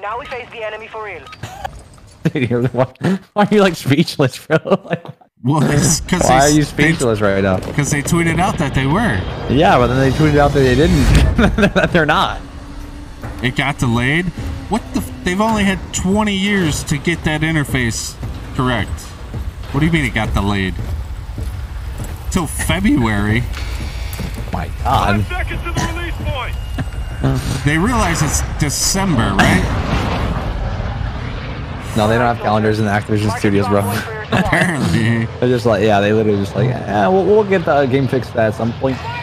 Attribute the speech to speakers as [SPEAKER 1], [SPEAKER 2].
[SPEAKER 1] Now we face the enemy for real.
[SPEAKER 2] Dude, why are you like speechless, bro? Like,
[SPEAKER 3] Well,
[SPEAKER 2] why are you speechless right now?
[SPEAKER 3] Because they tweeted out that they were.
[SPEAKER 2] Yeah, but then they tweeted out that they didn't. That they're not.
[SPEAKER 3] It got delayed? What the? They've only had 20 years to get that interface correct. What do you mean it got delayed? Till February.
[SPEAKER 2] My God.
[SPEAKER 4] 5 seconds to the release point.
[SPEAKER 3] They realize it's December, right?
[SPEAKER 2] No, they don't have calendars in the Activision Studios, bro.
[SPEAKER 3] Apparently.
[SPEAKER 2] They're just like, yeah, they literally just like, yeah, we'll get the game fixed at some point.